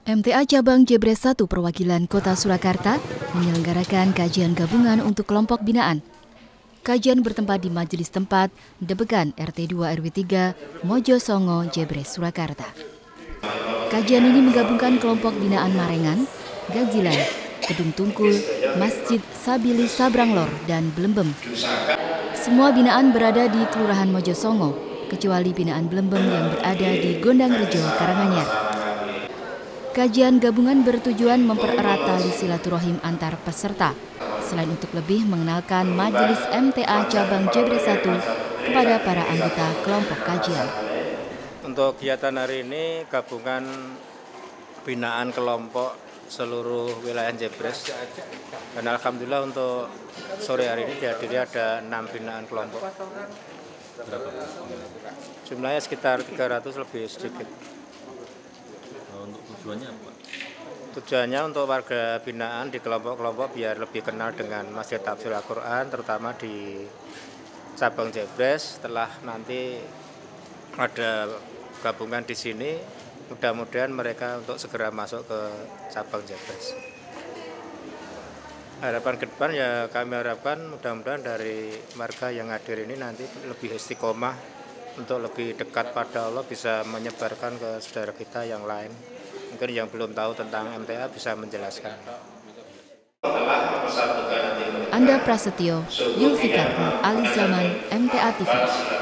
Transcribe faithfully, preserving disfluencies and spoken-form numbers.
M T A Cabang Jebres satu Perwakilan Kota Surakarta menyelenggarakan kajian gabungan untuk kelompok binaan. Kajian bertempat di Majelis Tempat, Debegan R T dua R W tiga, Mojosongo, Jebres, Surakarta. Kajian ini menggabungkan kelompok binaan Marengan, Gazilan, Kedung Tungkul, Masjid Sabili Sabranglor, dan Blembem. Semua binaan berada di Kelurahan Mojosongo, kecuali binaan Blembem yang berada di Gondangrejo, Karanganyar. Kajian gabungan bertujuan mempererat tali silaturahim antar peserta, selain untuk lebih mengenalkan Majelis M T A Cabang Jebres satu kepada para anggota kelompok kajian. Untuk kegiatan hari ini gabungan binaan kelompok seluruh wilayah Jebres, dan alhamdulillah untuk sore hari ini dihadiri ada enam binaan kelompok. Jumlahnya sekitar tiga ratus lebih sedikit. Untuk tujuannya apa? Tujuannya untuk warga binaan di kelompok-kelompok biar lebih kenal dengan Masjid Tafsir Al-Quran, terutama di cabang Jebres. Setelah nanti ada gabungan di sini, mudah-mudahan mereka untuk segera masuk ke cabang Jebres. Harapan ke depan ya kami harapkan mudah-mudahan dari warga yang hadir ini nanti lebih istiqomah untuk lebih dekat pada Allah, bisa menyebarkan ke saudara kita yang lain. Mungkin yang belum tahu tentang M T A bisa menjelaskan. Anda Prasetyo, Yulfikar Nur Ali Zaman, M T A T V.